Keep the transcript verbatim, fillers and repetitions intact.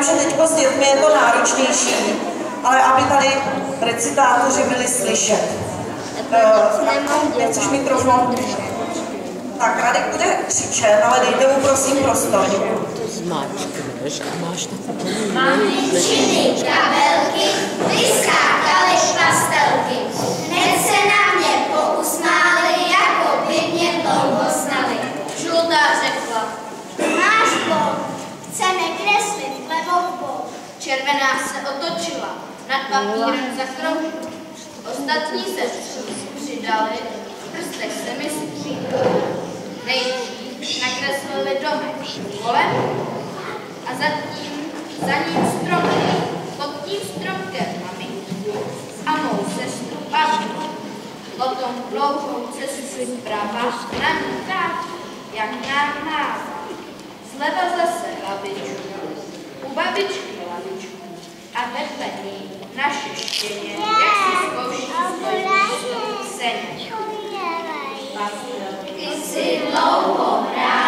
vím, že teď s dětmi je to náročnější, ale aby tady recitátoři byli slyšet. Chceš mikrofon? Tak, Radek bude křičet, ale dejte mu prosím prostor. Zmáčkneš a máš to. Maminčiny kabelky, vyskákaly pastelky. Hned se na mě pousmály, jako by mě dlouho znali. Žlutá řekla. Máš bol, chceme kreslit levou bol. Červená se otočila, nad papírem zakroužila. Ostatní se přidali, v prstech se mi skřípali. Nejdřív nakreslili domek kolem a zatím za ním stromky, pod tím stromkem maminku a mou sestru Pavku. Potom dlouhou cestu zprava na ní tak, jak nám nává. Zleva zase babičku, u babičky lavičku a vedle ní naše štěně, jak si zkouší stojí v seně. Ty jsi dlouho hrál.